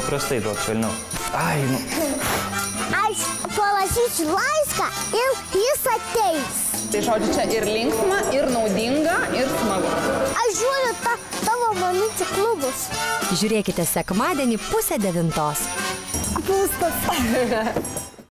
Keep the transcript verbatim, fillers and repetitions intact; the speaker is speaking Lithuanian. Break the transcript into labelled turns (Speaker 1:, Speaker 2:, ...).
Speaker 1: paprastai duok švelniau. Ai, nu.
Speaker 2: Aš parašysiu laišką ir jis ateis.
Speaker 3: Tai žodžiu, čia ir linksma, ir naudinga, ir smagu.
Speaker 2: Aš žiūriu ta, tavo mamyčių klubus.
Speaker 4: Žiūrėkite sekmadienį pusę devintos.
Speaker 2: Pūstas.